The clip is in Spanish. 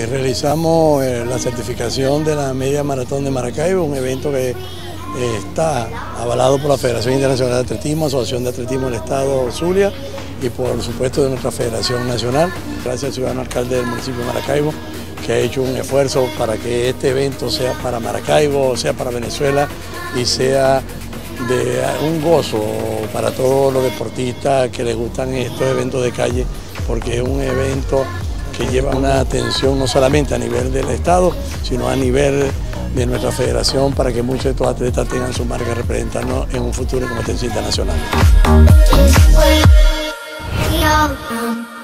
Realizamos la certificación de la Media Maratón de Maracaibo, un evento que está avalado por la Federación Internacional de Atletismo, Asociación de Atletismo del Estado Zulia y por supuesto de nuestra Federación Nacional. Gracias al ciudadano alcalde del municipio de Maracaibo, que ha hecho un esfuerzo para que este evento sea para Maracaibo, sea para Venezuela y sea de un gozo para todos los deportistas que les gustan estos eventos de calle, porque es un evento que lleva una atención no solamente a nivel del Estado, sino a nivel de nuestra federación para que muchos de estos atletas tengan su marca representando en un futuro en competencia internacional.